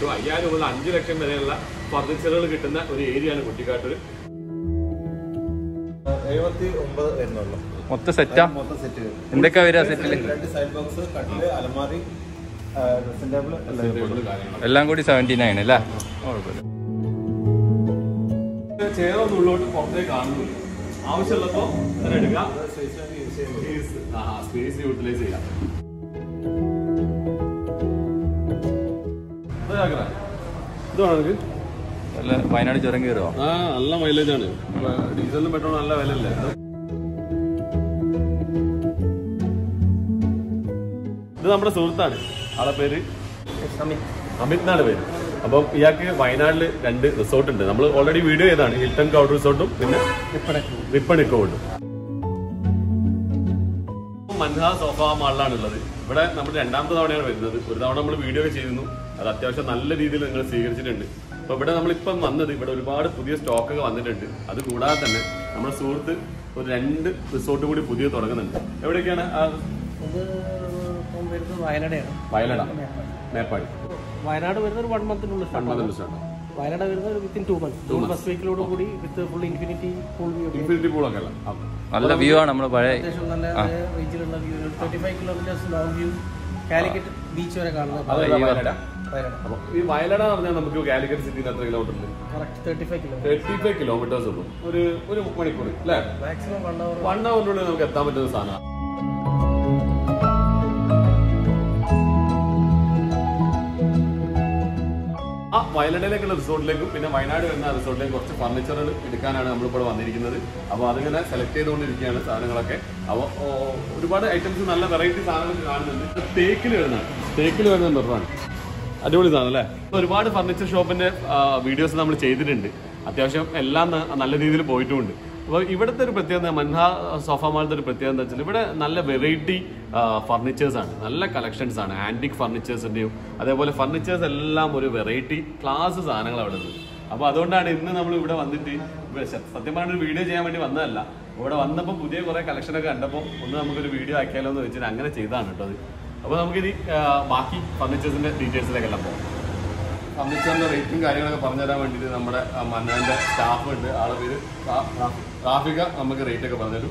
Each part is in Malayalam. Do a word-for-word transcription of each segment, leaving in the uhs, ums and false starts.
കിട്ടും. അയ്യായിരം മുതൽ അഞ്ചു ലക്ഷം വരെയുള്ള ഫർണിച്ചറുകൾ കിട്ടുന്ന ഒരു ഏരിയയാണ് കുറ്റിക്കാട്ടൂർ. എഴുപത്തി ഒമ്പത് വരുന്നുള്ളൂ മൊത്തം സെറ്റാ. മൊത്തം സെറ്റ് എന്തൊക്കെ വരിക സെറ്റില്? രണ്ട് സൈഡ് ബോക്സ്, കട്ടില്, അലമാരി, ഡ്രസ്സിംഗ് ടേബിൾ എല്ലാം കൂടി സെവന്റി നയൻ അല്ലേ? ചെയറൊന്നും ഉള്ളോട്ട് പുറത്തേക്ക് കാണുന്നില്ല. ആവശ്യമുള്ളപ്പോ എടുക്കാം, സ്പേസ് യൂട്ടിലൈസ് ചെയ്യാം. നല്ല വയനാട് ചുരം കയറുമോ? ആ നല്ല മൈലേജ് ആണ്. ഡീസലിനും പെട്രോളും നല്ല വില അല്ലേ. ഇത് നമ്മുടെ സുഹൃത്താണ്. ആളെ പേര് അമിത് എന്നാണ് പേര്. അപ്പം ഇയാൾക്ക് വയനാട്ടിൽ രണ്ട് റിസോർട്ട് ഉണ്ട്. നമ്മൾ ഓൾറെഡി വീഡിയോ ചെയ്താണ്. ഹിൽട്ടൺ കൗഡ് റിസോർട്ടും പിന്നെ റിപ്പൺ ഇക്കോണ്ടും. മൻഹാ സോഫ മാളിലാണ് ഉള്ളത്. ഇവിടെ നമ്മൾ രണ്ടാമത്തെ തവണയാണ് വരുന്നത്. ഒരു തവണ നമ്മൾ വീഡിയോ ഒക്കെ ചെയ്തിരുന്നു. അത് അത്യാവശ്യം നല്ല രീതിയിൽ നിങ്ങൾ സ്വീകരിച്ചിട്ടുണ്ട്. അപ്പൊ ഇവിടെ നമ്മളിപ്പം വന്നത് ഇവിടെ ഒരുപാട് പുതിയ സ്റ്റോക്കൊക്കെ വന്നിട്ടുണ്ട്. അത് കൂടാതെ തന്നെ നമ്മുടെ സുഹൃത്ത് ഒരു രണ്ട് റിസോർട്ട് കൂടി പുതിയ തുടങ്ങുന്നുണ്ട്. എവിടെയൊക്കെയാണ്? വയനാടാണ്. വയനാട്, മേപ്പാടി. വയനാട് വരുന്ന ഒരു വൺ മന്തിനുള്ളിൽ വയനാട് വരുന്നത് within two months to first വീക്കിലോട് കൂടി with full infinity pool view. Infinity പൂളൊക്കെ അല്ല, നല്ല വ്യൂ ആണ്. നമ്മൾ പഴയ അത്യാവശ്യം നല്ല റേഞ്ചിലുള്ള view. Thirty five kilometres long view. Calicut beach വരെ കാണുന്നത്. ഈ വയനാട് പറഞ്ഞാൽ നമുക്ക് കാലിക്കറ്റ് സിറ്റിയിൽ എത്ര കിലോമീറ്റർ ഉണ്ട്? Thirty five kilometre thirty five kilometres ഉള്ളൂ. ഒരു ഒരു മണിക്കൂർ അല്ലേ? മാക്സിമം വൺ അവർ വൺ അവറിനുള്ളിൽ നമുക്ക് എത്താൻ പറ്റുന്ന സാധനമാണ്. ആ വയനാട്ടിലേക്കുള്ള റിസോർട്ടിലേക്കും പിന്നെ വയനാട് വരുന്ന റിസോർട്ടിലേക്കും കുറച്ച് ഫർണിച്ചറുകൾ എടുക്കാനാണ് നമ്മളിപ്പോൾ വന്നിരിക്കുന്നത്. അപ്പോൾ അതിങ്ങനെ സെലക്ട് ചെയ്തുകൊണ്ടിരിക്കുകയാണ് സാധനങ്ങളൊക്കെ. അപ്പോൾ ഒരുപാട് ഐറ്റംസ്, നല്ല വെറൈറ്റി സാധനങ്ങൾ കാണുന്നുണ്ട്. തേക്കിൽ വരുന്നതാണ്. തേക്കിൽ വരുന്ന നിർമ്മാണം അടിപൊളി സാധനം അല്ലേ? ഒരുപാട് ഫർണിച്ചർ ഷോപ്പിന്റെ വീഡിയോസ് നമ്മൾ ചെയ്തിട്ടുണ്ട്. അത്യാവശ്യം എല്ലാം നല്ല രീതിയിൽ പോയിട്ടുമുണ്ട്. അപ്പോൾ ഇവിടുത്തെ ഒരു പ്രത്യേകത, മൻഹാ സോഫ മാളിന്റെ ഒരു പ്രത്യേകത എന്താ വെച്ചാൽ ഇവിടെ നല്ല വെറൈറ്റി ഫർണിച്ചേഴ്സ് ആണ്, നല്ല കളക്ഷൻസ് ആണ്. ആന്റിക് ഫർണിച്ചേഴ്സിന്റെയും അതേപോലെ ഫർണിച്ചേഴ്സ് എല്ലാം ഒരു വെറൈറ്റി ക്ലാസ് സാധനങ്ങൾ അവിടെ ഉണ്ട്. അപ്പോൾ അതുകൊണ്ടാണ് ഇന്ന് നമ്മൾ ഇവിടെ വന്നിട്ട് സത്യം പറഞ്ഞ ഒരു വീഡിയോ ചെയ്യാൻ വേണ്ടി വന്നതല്ല. ഇവിടെ വന്നപ്പോൾ പുതിയ കുറേ കളക്ഷനൊക്കെ കണ്ടപ്പോൾ ഒന്ന് നമുക്കൊരു വീഡിയോ ആക്കിയാലോ എന്ന് വെച്ചിട്ട് അങ്ങനെ ചെയ്താണ് കേട്ടോ അത്. അപ്പോൾ നമുക്കിനി ബാക്കി ഫർണിച്ചേഴ്സിന്റെ ഡീറ്റെയിൽസിലേക്കെല്ലാം പോകാം. ഫർണിച്ചറിന്റെ റേറ്റും കാര്യങ്ങളൊക്കെ പറഞ്ഞുതരാൻ വേണ്ടിയിട്ട് നമ്മുടെ മന്നാന്റെ സ്റ്റാഫ് ഉണ്ട്. ആളെ പേര് റാഫിക. നമുക്ക് റേറ്റ് ഒക്കെ പറഞ്ഞുതരും.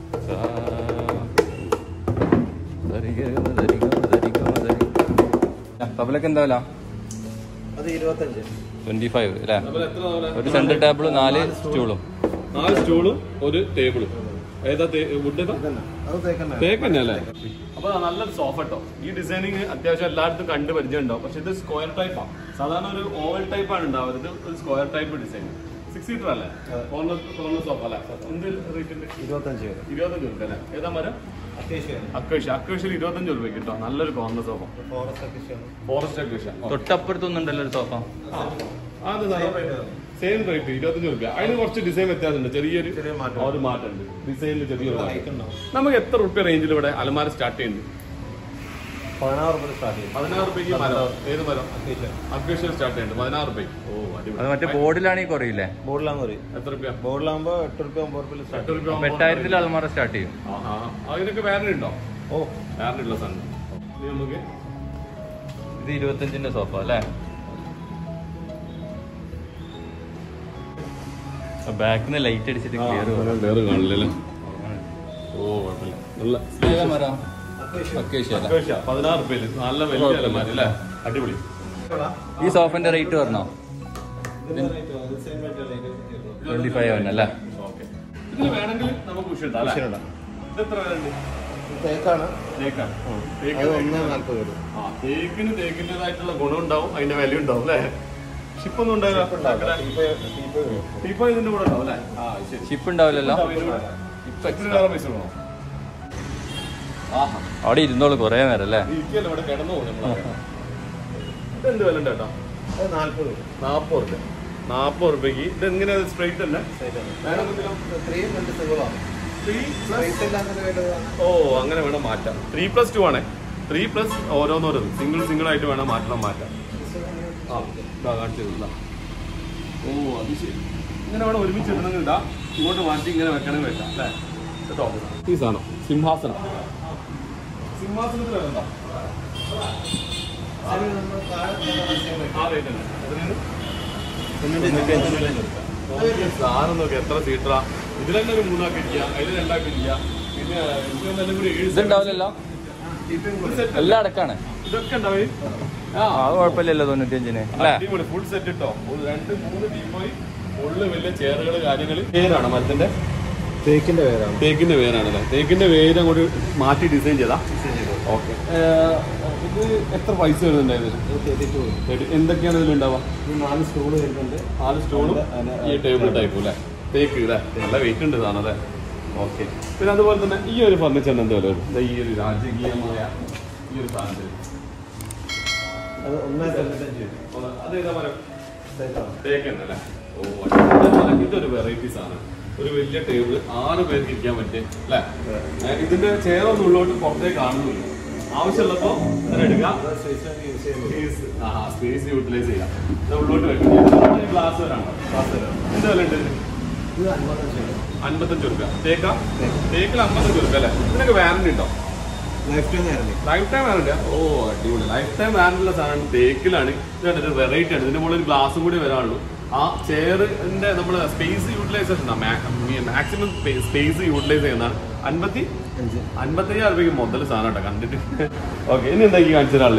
ടബിലൊക്കെ എന്താ വില? അത് ഇരുപത്തഞ്ച് ട്വന്റി ഫൈവ് അല്ലേ? ഒരു സെന്റർ ടേബിളും നാല് സ്റ്റൂളും. നാല് സ്റ്റൂളും ഒരു ടേബിളും. ഏതാ വുഡ്? തേക്ക് തന്നെ അല്ലേ? അപ്പൊ നല്ലൊരു സോഫ കേട്ടോ. ഈ ഡിസൈനിങ് അത്യാവശ്യം എല്ലായിടത്തും കണ്ട് പരിചയം ഉണ്ടാവും. പക്ഷെ ഇത് സ്ക്വയർ ടൈപ്പാണ്. സാധാരണ ഒരു ഓവൽ ടൈപ്പാണ് ഉണ്ടാവുന്നത്. ഒരു square type design. Six seater അല്ലേ? കോർണർ കോർണർ സോഫ അല്ലേ? എന്ത് റേറ്റ് ഉണ്ട്? ഇരുപത്തഞ്ച് ഇരുപത്തഞ്ച് രൂപ അല്ലേ? ഏതാ മരം? അക്വേഷ്യ. അക്വേഷ്യയിൽ ഇരുപത്തഞ്ച് രൂപ കിട്ടോ. നല്ലൊരു കോർണർ സോഫ. Forest acacia. തൊട്ടപ്പുറത്തൊന്നുണ്ടല്ലോ ഒരു സോഫ. സെയിം റേറ്റ് ഇരുപത്തഞ്ച് രൂപ. അതിന് കുറച്ച് ഡിസൈൻ വ്യത്യാസമുണ്ട്. ചെറിയൊരു ഒരു മാറ്റമുണ്ട് ഡിസൈനിൽ. ചെറിയൊരു മാറ്റം. നമുക്ക് എത്ര റുപ്യ റേഞ്ചിൽ ഇവിടെ അലമാര സ്റ്റാർട്ട് ചെയ്യുന്നത്? പതിനാറ് റുപ്യ സ്റ്റാർട്ട് ചെയ്യും. പതിനാറ് റുപ്യക്ക് മരം. ഏത് മരം? അക്വേഷ്യ സ്റ്റാർട്ട് ചെയ്യുന്നുണ്ട് പതിനാറ് റുപ്യക്ക്. ഓ അത് മറ്റേ ബോർഡിലാണെങ്കിൽ കുറയില്ലേ? ബോർഡിലാകുമ്പോൾ പറയും എത്ര റുപ്യ? ബോർഡിലാകുമ്പോ എട്ട് റുപ്യ ഒമ്പത് റുപ്യ സ്റ്റാർട്ട് ചെയ്യും. എട്ടായിരത്തിൽ അലമാര സ്റ്റാർട്ട് ചെയ്യും. അതിനൊക്കെ വേറെ ഉണ്ടോ? ഓ വേറെ ഉള്ള സാധനം. നമുക്ക് ഇത് ഇരുപത്തഞ്ചിന്റെ സോഫ അല്ലേ? ബാക്കിൽ നിന്ന് ലൈറ്റ് അടിച്ചിട്ട് ക്ലിയർ കാണില്ലല്ലേ? ഓ കുഴപ്പമില്ല. പതിനാറ് റുപ്യയില് നല്ല വലിയ അലമാര അല്ലേ? അടിപൊളി. ഈ സോഫന്റെ റേറ്റ് പറഞ്ഞോ? ട്വന്റി ഫൈവ് ആണ് അല്ലേ? ഇതിന് വേണമെങ്കിൽ നമുക്ക് ഉഷിടാം. ഇത് എത്ര വേലുണ്ട്? തേക്കാണ്. തേക്കാണ്. ആ തേക്കിന് തേക്കിൻ്റെതായിട്ടുള്ള ഗുണം ഉണ്ടാവും, അതിന്റെ വില ഉണ്ടാവും അല്ലേ? ഷിപ്പൊന്നും ഉണ്ടാവില്ല. ഇപ്പൊ ഇതിന്റെ കൂടെ ഉണ്ടാവും അല്ലേ? ആ ശരി. ഷിപ്പ് ഉണ്ടാവില്ലല്ലോ. ഇപ്പൊ എത്ര വേറെ പൈസ വേണോ? അവിടെ ഇരുന്നോളൂ കൊറേ നേരം അല്ലേ? ഇരിക്കല്ലോ, ഇവിടെ കിടന്നു പോകും നമ്മളെ. ഇതെന്ത് വില ഉണ്ട് കേട്ടോ? നാല്പത് നാപ്പത് റുപ്യ. നാപ്പത് റുപ്യക്ക് ഇത് എങ്ങനെ സ്ട്രൈറ്റ് അല്ലേ? ഓ അങ്ങനെ വേണം മാറ്റാം. ത്രീ പ്ലസ് ടു ആണേ. ത്രീ പ്ലസ് ഓരോന്നോരോന്ന് സിംഗിൾ സിംഗിൾ ആയിട്ട് വേണം മാറ്റണം മാറ്റാം. ആ ഇതാ കാണിച്ചില്ല. ഓ അത് ശരി. ഇങ്ങനെ വേണം ഒരുമിച്ച് ഇടണമെങ്കിൽ ഇതാ. ഇങ്ങോട്ട് മാറ്റി ഇങ്ങനെ വെക്കണമെങ്കിൽ വെക്കാം അല്ലേ? കേട്ടോ ഈ സാധനം സിംഹാസനം. സിംഹാസനത്തിൽ വേണ്ട സാധനം നോക്കി എത്ര സീറ്ററാ. ഇതിൽ തന്നെ ഒരു മൂന്നാക്കി ഇരിക്കുക, അതിൽ രണ്ടാക്കി ഇരിക്കുക. പിന്നെ ഇതെല്ലാം കൂടി ഏഴ് ഇതുണ്ടാവില്ലല്ലോ, എല്ലാം അടക്കാണ്. ഇതൊക്കെ ഉണ്ടാവും. ആ അത് കുഴപ്പമില്ലല്ലോ തൊണ്ണൂറ്റിയഞ്ചിന് അല്ലേ? അടിപൊളി ഫുൾ സെറ്റ് ഇട്ടോ. രണ്ട് മൂന്ന് ടീപ്പോയി ഉള്ളിൽ വലിയ ചെയറുകൾ കാര്യങ്ങൾ. പേരാണ് മരത്തിന്റെ തേക്കിന്റെ പേരാണ്. തേക്കിന്റെ പേരാണല്ലേ? തേക്കിന്റെ പേര് അങ്ങോട്ട് മാറ്റി ഡിസൈൻ ചെയ്താ. ഓക്കെ. ഇത് എത്ര പൈസ വരുന്നുണ്ടായിരുന്നു? എന്തൊക്കെയാണ് ഇതിലുണ്ടാവുക? നാല് സ്റ്റൂള് വരുന്നുണ്ട്. നാല് സ്റ്റൂളും ഈ ടേബിൾ ടൈപ്പും അല്ലേ? തേക്ക് അല്ലേ? നല്ല വെയിറ്റ് ഉണ്ട് സാധനം അല്ലേ? ഓക്കെ. പിന്നെ അതുപോലെ തന്നെ ഈ ഒരു ഫർണിച്ചറിന് എന്താ വില വരും? ഈ ഒരു രാജകീയമായ ഈ ഒരു സാധനത്തിന് അത് ഒന്നേ തൊണ്ണൂറ്റഞ്ച്. അതേതാ മരം? തേക്കന്നല്ലേ? ഓ, ഇതൊരു വെറൈറ്റി സാധനം. ഒരു വലിയ ടേബിൾ, ആറ് പേർക്ക് ഇരിക്കാൻ പറ്റിയ അല്ലേ? ഇതിന്റെ ചെയറൊന്നും ഉള്ളോട്ട് പുറത്തേക്ക് കാണുന്നില്ല. ആവശ്യമുള്ളപ്പോ എടുക്കാം, സ്പേസ് യൂട്ടിലൈസ് ചെയ്യാം. ഉള്ളോട്ട് വെക്കാം. ഗ്ലാസ് വരാണോ? ഗ്ലാസ് വരാം. എന്ത് വില ഉണ്ട്? അൻപത്തഞ്ച് റുപ്യ. തേക്ക തേക്കിൽ അമ്പത്തഞ്ച് റുപ്യ അല്ലേ? ഇതിനൊക്കെ വാറന്റി ഉണ്ടോ? Lifetime warranty. Lifetime warranty. ഓ അടിപൊളി. ലൈഫ് ടൈം വാറന്റിയുള്ള സാധനം തേക്കിലാണ്. ഇത് വെറൈറ്റി ആണ്. ഇതിന്റെ മുകളിൽ ഗ്ലാസും കൂടി വരാനുള്ളൂ. ആ ചെയറിന്റെ നമ്മള് space utilisation maximum space utilise ചെയ്യുന്നതാണ്. അൻപത്തി അഞ്ച് അൻപത്തയ്യായിരം രൂപയ്ക്ക് മുതൽ സാധനം കേട്ടോ കണ്ടിട്ട്. ഓക്കെ, ഇനി എന്താ കാണിച്ച ഒരാള്?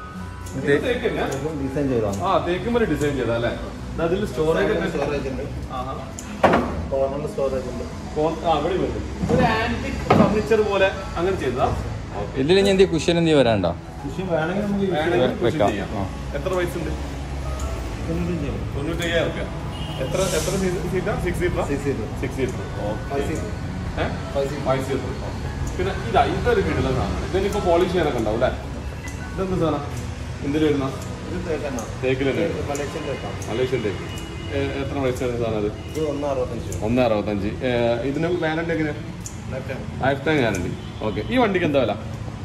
ഡിസൈൻ ചെയ്താണ്. ആ തേക്കുമ്പോൾ ഡിസൈൻ ചെയ്താ അല്ലേ? അതിൽ സ്റ്റോറേജ് സ്റ്റോറേജ് ഉണ്ട്. കോർണറിൽ സ്റ്റോറേജ് ഉണ്ട്. അവിടെ വരും. ഒരു ആന്റിക് ഫർണിച്ചർ പോലെ അങ്ങനെ ചെയ്തതാ. ഇതിൽ ഇനി എന്ത് കുഷ്യൻ എന്ത് വരാണ്ടോ? വേണമെങ്കിൽ നമുക്ക് വേണമെങ്കിൽ വെക്കാം. ചെയ്യാം. എത്ര പൈസ ഉണ്ട്? തൊണ്ണൂറ്റഞ്ച്. തൊണ്ണൂറ്റയ്യായിരം റുപ്യ. എത്ര എത്ര സീറ്റാ? Six seater. Six seater. Six seater. Five seater. ഏഹ് ഫൈവ് സീറ്റർ. Five seater. പിന്നെ ഇതാ ഇതൊരു കിട്ടുന്ന സാധനം. ഇതിനിപ്പോ പോളിഷ് ചെയ്യാനൊക്കെ ഉണ്ടാവും അല്ലേ? ഇതെന്ത് സാധനം? എന്തിൽ വരുന്ന? ഇത് തേക്കാണ്. തേക്കിൽ തന്നെ മലേഷ്യൻ തേക്കാണ്. മലേഷ്യൻ തേക്ക്. എത്ര പൈസ വരുന്ന സാധനം അത്? ഇത് ഒന്ന് അറുപത്തഞ്ച്. ഒന്ന് അറുപത്തഞ്ച്. ഇതിന് വാറണ്ടി എങ്ങനെ? Lifetime. Lifetime warranty. Okay. ഈ വണ്ടിക്ക് എന്താ വില?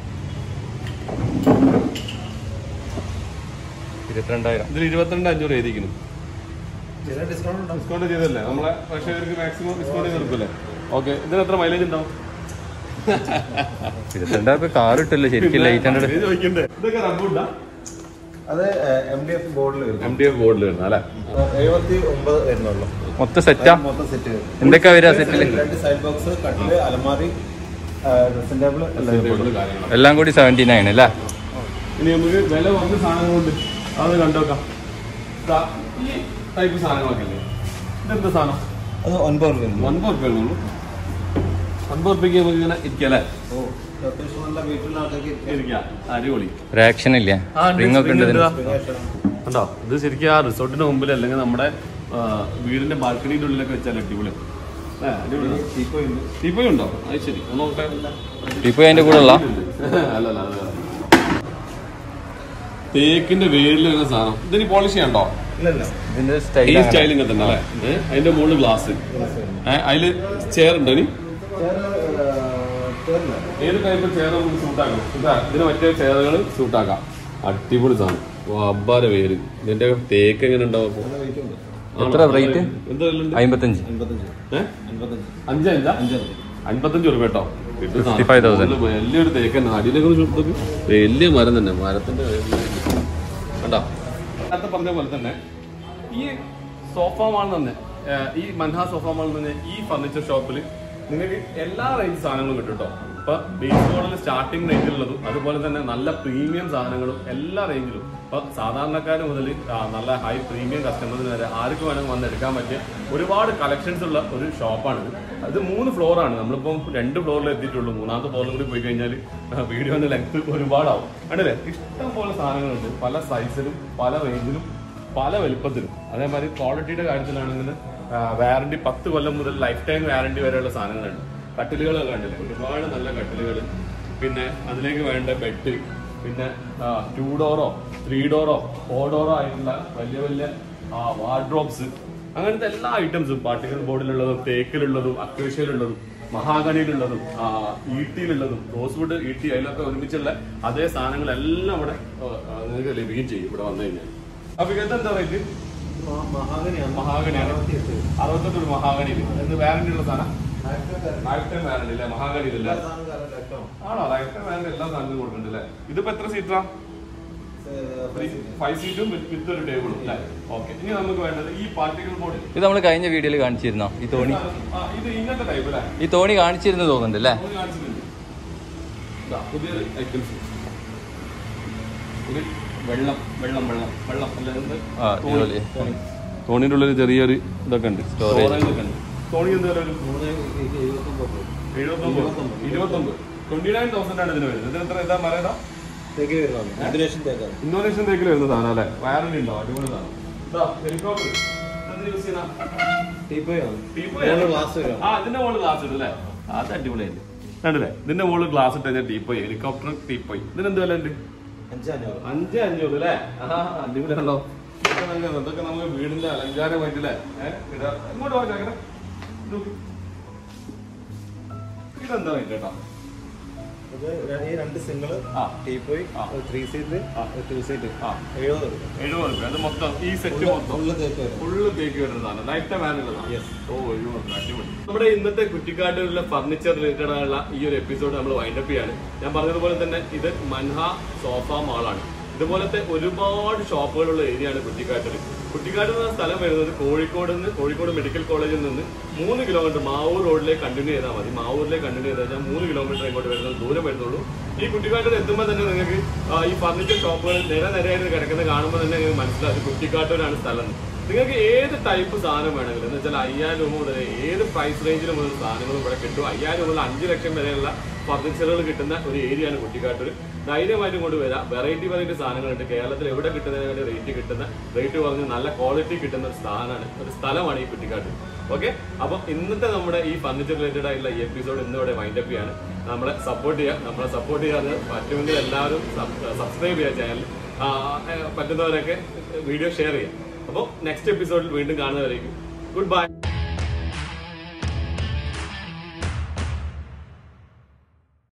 ഇരുപത്തിരണ്ടായിരം. ഇതിൽ ഇരുപത്തിരണ്ട് അഞ്ഞൂറ് എഴുതിക്കുന്നു. ചെറിയ ഡിസ്കൗണ്ട് ഉണ്ടാവും. ഡിസ്കൗണ്ട് ചെയ്തല്ലേ? നമ്മളെ പ്രേക്ഷകർക്ക് മാക്സിമം ഡിസ്കൗണ്ട് ചെയ്ത് കൊടുക്കല്ലേ? ഓക്കെ. ഇതിന് എത്ര മൈലേജ് ഉണ്ടാവും? ഇരുപത്തിരണ്ടായിരം കാർ ഇട്ടല്ലോ ശരിക്കും. ലൈറ്റ് ഹൺഡ്രഡ് ചോദിക്കണ്ടേ? ഇതൊക്കെ റബ്ബുണ്ടാ? അത് എം ഡി എഫ് ബോർഡിൽ വരും. എം ഡി എഫ് ബോർഡിൽ വരുന്ന അല്ലേ? എഴുപത്തി ഒമ്പത് വരുന്നുള്ളൂ. മൊത്തം സെറ്റാ? മൊത്തം സെറ്റ് വരും. എന്തൊക്കെയാ വരിക സെറ്റില്? രണ്ട് സൈഡ് ബോക്സ്, കട്ടില്, അലമാരി, ഡ്രസ്സിംഗ് ടേബിൾ എല്ലാം. എല്ലാം കൂടി സെവന്റി നയൻ അല്ലേ? ഇനി നമുക്ക് വില കുറഞ്ഞ സാധനങ്ങളുണ്ട്, അത് കണ്ടോക്കാം. ഈ ടൈപ്പ് സാധനങ്ങളൊക്കെ ഇല്ലേ? ഇതെന്താ സാധനം? അത് ഒൻപത് രൂപ വരുന്നു. ഒൻപത് റുപ്യ ഉള്ളൂ. ഒൻപത് റുപ്യക്ക് നമുക്ക് ഇങ്ങനെ ഇരിക്കല്ലേ? ഓ, അത്യാവശ്യം നല്ല വീട്ടിലുള്ള ആൾക്കാർക്ക് ഇരിക്കാം. അടിപൊളി. ഒരു ആക്ഷൻ ഇല്ല. റിംഗ് ഒക്കെ ഉണ്ട് ഇതിന്. ഉണ്ടോ? ഇത് ശരിക്കും ആ റിസോർട്ടിന്റെ മുമ്പിൽ അല്ലെങ്കിൽ നമ്മുടെ വീടിന്റെ ബാൽക്കണിന്റെ ഉള്ളിലൊക്കെ വെച്ചാൽ അടിപൊളിയാണ്. ടീപ്പോയി ഉണ്ടോ? അത് ശരി. നോക്കട്ടെ. ടീപ്പോയി അതിന്റെ കൂടെ ഉള്ള അല്ല അല്ല അല്ല തേക്കിന്റെ വേരിൽ വരുന്ന സാധനം. ഇതിന് പോളിഷ് ചെയ്യണ്ടോ? ഇതിന്റെ ഈ സ്റ്റൈലിംഗ് തന്നെ അല്ലേ? അതിന്റെ മുകളിൽ ഗ്ലാസ്. അതില് ചെയർ ഉണ്ടോ? ഇനി ഏത് ടൈപ്പ് ചെയർ നമുക്ക് സൂട്ടാക്കാം? ഇതിന് മറ്റേ ചെയറുകൾ സൂട്ടാക്കാം. അടിപൊളി സാധനം. അബ്ബാരെ പേര്. ഇതിന്റെ തേക്ക് എങ്ങനെ ഉണ്ടാവും? എത്ര റേറ്റ്? അമ്പത്തഞ്ച്. അഞ്ച് അഞ്ചാ അൻപത്തഞ്ച് രൂപ കേട്ടോ. വലിയൊരു തേക്ക് തന്നെ. അടിയിലേക്ക് വലിയ മരം തന്നെ. മരത്തിന്റെ കണ്ടോ? നേരത്തെ പറഞ്ഞ പോലെ തന്നെ ഈ സോഫ മാൾ തന്നെ, ഈ മൻഹാ സോഫ മാൾ തന്നെ ഈ ഫർണിച്ചർ ഷോപ്പിൽ നിങ്ങൾക്ക് എല്ലാ റേഞ്ച് സാധനങ്ങളും കിട്ടും കേട്ടോ. ഇപ്പൊ ബേസ് മോഡൽ സ്റ്റാർട്ടിംഗ് റേഞ്ചിലുള്ളതും അതുപോലെ തന്നെ നല്ല പ്രീമിയം സാധനങ്ങളും എല്ലാ റേഞ്ചിലും. ഇപ്പൊ സാധാരണക്കാർ മുതൽ നല്ല ഹൈ പ്രീമിയം കസ്റ്റമേഴ്സിന് വരെ ആർക്ക് വേണമെങ്കിൽ വന്ന് എടുക്കാൻ പറ്റിയ ഒരുപാട് കളക്ഷൻസ് ഉള്ള ഒരു ഷോപ്പാണിത്. അത് മൂന്ന് ഫ്ലോറാണ്. നമ്മളിപ്പം രണ്ട് ഫ്ലോറിൽ എത്തിയിട്ടുള്ളൂ. മൂന്നാമത്തെ ഫ്ലോറിൽ കൂടി പോയി കഴിഞ്ഞാൽ വീഡിയോന്റെ ലെങ്ത് ഒരുപാടാവും. കണ്ടില്ലേ? ഇഷ്ടം പോലെ സാധനങ്ങളുണ്ട്. പല സൈസിലും പല റേഞ്ചിലും പല വലുപ്പത്തിലും. അതേമാതിരി ക്വാളിറ്റിയുടെ കാര്യത്തിലാണെങ്കിൽ വാറണ്ടി പത്ത് കൊല്ലം മുതൽ ലൈഫ് ടൈം വാറണ്ടി വരെയുള്ള സാധനങ്ങളുണ്ട്. കട്ടിലുകളൊക്കെ കണ്ടില്ലേ? ഒരുപാട് നല്ല കട്ടിലുകൾ. പിന്നെ അതിലേക്ക് വേണ്ട ബെഡ്, പിന്നെ ടു ഡോറോ ത്രീ ഡോറോ ഫോർ ഡോറോ ആയിട്ടുള്ള വലിയ വലിയ വാർഡ്രോബ്സ്, അങ്ങനത്തെ എല്ലാ ഐറ്റംസും പാർട്ടിക്കൽ ബോർഡിലുള്ളതും തേക്കിലുള്ളതും അക്വേഷ്യയിലുള്ളതും മഹാഗണിയിലുള്ളതും ഈട്ടിയിലുള്ളതും റോസ്വുഡ് ഈട്ടി അതിലൊക്കെ ഒരുമിച്ചുള്ള അതേ സാധനങ്ങളെല്ലാം ഇവിടെ നിങ്ങൾക്ക് ലഭിക്കുകയും ചെയ്യും ഇവിടെ വന്നു കഴിഞ്ഞാൽ. അപ്പൊ ഇതെന്താ റേറ്റ്? മഹാഗണിയാണ്. അറുപത്തെട്ട് ഒരു മഹാഗണിയിൽ എന്ത് വാറന്റി ഉള്ള സാധനം? ലൈഫ് ടൈം വാറന്റി അല്ലേ? മഹാഗണിയിലല്ലേ? ആണോ? ലൈഫ് ടൈം വാറന്റി എല്ലാ സാധനങ്ങളും കൊടുക്കുന്നുണ്ട് അല്ലേ? ഇതിപ്പോ എത്ര സീറ്ററാ? ഫൈവ് സീറ്റും വിത്ത് ഒരു ടേബിളും അല്ലേ? ഓക്കെ. ഇനി നമുക്ക് വേണ്ടത് ഈ പാർട്ടിക്കൽ ബോർഡ്. ഇത് നമ്മൾ കഴിഞ്ഞ വീഡിയോയിൽ കാണിച്ചിരുന്നോ ഈ തോണി? ഇത് ഇങ്ങനത്തെ ടൈപ്പ് അല്ലേ? ഈ തോണി കാണിച്ചിരുന്നു തോന്നുന്നുണ്ട് അല്ലേ? പുതിയൊരു ഐറ്റംസ്. ഇത് വെള്ളം വെള്ളം വെള്ളം വെള്ളം അല്ലാതെ തോണിന്റെ ഉള്ളിൽ ചെറിയൊരു ഇതൊക്കെ ഉണ്ട്, സ്റ്റോറേജ് ഒക്കെ ഉണ്ട്. തോണി എന്താ എഴുപത്തൊമ്പത് ഇരുപത്തൊമ്പത് ട്വന്റി നയൻ തൗസൻഡ് ആണ് ഇതിന് വരുന്നത്. ഇതിന് എത്ര ഇതാ മരേതാ? ഇന്തോനേഷ്യൻ തേക്കിൽ വരുന്ന സാധനം അല്ലേ? വയറിന് ഉണ്ടോ? അടിപൊളി സാധനം. ഹെലികോപ്റ്റർ യൂസ് ചെയ്യുന്ന ആ ഇതിന്റെ മുകളിൽ ഗ്ലാസ് ഇട്ടല്ലേ? അത് അടിപൊളിയായിട്ട് കണ്ടില്ലേ? ഇതിന്റെ മുകളിൽ ഗ്ലാസ് ഇട്ട് കഴിഞ്ഞാൽ ടീപ്പോയി, ഹെലികോപ്റ്റർ ടീപ്പോയി. ഇതിന് എന്ത് വില ഉണ്ട്? അഞ്ച് അഞ്ഞൂറ് അല്ലേ? ആ അടിപൊളിയാണല്ലോ. ഇതൊക്കെ നമുക്ക് വീടിന്റെ അലങ്കാരമായിട്ടല്ലേ? ഇങ്ങോട്ട് വാങ്ങിക്കട്ടെ. ഇതെന്താ കേട്ടോ? രണ്ട് single teapoy three seat two seat എഴുപത് എഴുപത് രൂപ. അത് മൊത്തം ഈ സെറ്റ് മൊത്തം ഫുള്ള് തേക്ക് വരുന്നതാണ്. Life time ആനുള്ളതാണ്. ഓ എഴുപത് അടിപൊളി. നമ്മുടെ ഇന്നത്തെ കുറ്റിക്കാട്ടിലുള്ള ഫർണിച്ചർ റിലേറ്റഡ് ആയുള്ള ഈ ഒരു എപ്പിസോഡ് നമ്മൾ വൈൻഡപ്പ് ചെയ്യാണ്. ഞാൻ പറഞ്ഞതുപോലെ തന്നെ ഇത് മൻഹ സോഫ മാളാണ്. ഇതുപോലത്തെ ഒരുപാട് ഷോപ്പുകളുള്ള ഏരിയയാണ് കുറ്റിക്കാട്ടിൽ. കുറ്റിക്കാട് എന്ന സ്ഥലം വരുന്നത് കോഴിക്കോട് നിന്ന് കോഴിക്കോട് മെഡിക്കൽ കോളേജിൽ നിന്ന് മൂന്ന് കിലോമീറ്റർ മാവൂർ റോഡിലേക്ക് കണ്ടിന്യൂ ചെയ്താൽ മതി. മാവൂരിലേക്ക് കണ്ടിന്യൂ ചെയ്താൽ ഞാൻ മൂന്ന് കിലോമീറ്റർ ഇങ്ങോട്ട് വരുന്നത് ദൂരം വരുന്നുള്ളൂ. ഈ കുറ്റിക്കാട്ടിൽ എത്തുമ്പോൾ തന്നെ നിങ്ങൾക്ക് ഈ ഫർണിച്ചർ ഷോപ്പുകൾ നിര നിരയായിട്ട് കിടക്കുന്നത് കാണുമ്പോൾ തന്നെ നിങ്ങൾക്ക് മനസ്സിലാക്കും കുറ്റിക്കാട്ടൂരാണ് സ്ഥലം. നിങ്ങൾക്ക് ഏത് ടൈപ്പ് സാധനം വേണമെങ്കിലും എന്ന് വെച്ചാൽ അയ്യായിരം രൂപ മുതൽ ഏത് പ്രൈസ് റേഞ്ചിൽ മുതൽ സാധനങ്ങളും ഇവിടെ കിട്ടും. അയ്യായിരം രൂപ മുതൽ അഞ്ച് ലക്ഷം വരെയുള്ള ഫർണിച്ചറുകൾ കിട്ടുന്ന ഒരു ഏരിയയാണ് കുറ്റിക്കാട്ടൂർ. ധൈര്യമായിട്ടും കൊണ്ട് വരാം. വെറൈറ്റി വെറൈറ്റി സാധനങ്ങളുണ്ട്. കേരളത്തിൽ എവിടെ കിട്ടുന്നതിന് റേറ്റ് കിട്ടുന്ന റേറ്റ് പറഞ്ഞ് നല്ല ക്വാളിറ്റി കിട്ടുന്ന ഒരു സ്ഥാനമാണ് ഒരു സ്ഥലമാണ് ഈ കുറ്റിക്കാട്ടൂർ. ഓക്കെ, അപ്പം ഇന്നത്തെ നമ്മുടെ ഈ ഫർണിച്ചർ റിലേറ്റഡ് ആയിട്ടുള്ള ഈ എപ്പിസോഡ് ഇന്നിവിടെ വൈൻഡപ്പ് ചെയ്യാണ്. നമ്മളെ സപ്പോർട്ട് ചെയ്യുക. നമ്മളെ സപ്പോർട്ട് ചെയ്യാതെ പറ്റുമെങ്കിൽ എല്ലാവരും സബ്സ്ക്രൈബ് ചെയ്യുക ചാനൽ. പറ്റുന്നവരൊക്കെ വീഡിയോ ഷെയർ ചെയ്യുക. അപ്പോൾ നെക്സ്റ്റ് എപ്പിസോഡിൽ വീണ്ടും കാണുന്നവരേക്കും ഗുഡ് ബൈ.